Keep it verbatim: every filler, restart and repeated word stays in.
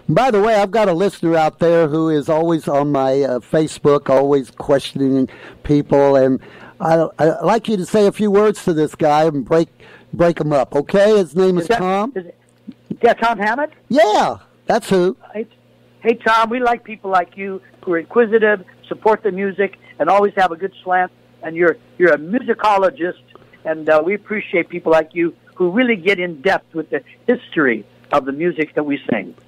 By the way, I've got a listener out there who is always on my uh, Facebook, always questioning people, and I, I'd like you to say a few words to this guy and break break him up, okay? His name is, is that, Tom. Is it, yeah, Tom Hammett? Yeah, that's who. Hey, hey, Tom, we like people like you who are inquisitive, support the music, and always have a good slant, and you're, you're a musicologist, and uh, we appreciate people like you who really get in depth with the history of the music that we sing.